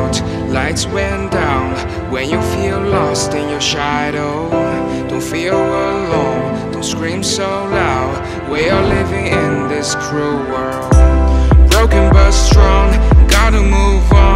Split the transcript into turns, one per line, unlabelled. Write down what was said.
out, lights went down. When you feel lost in your shadow, don't feel alone, don't scream so loud. We are living in this cruel world, broken but strong, gotta move on.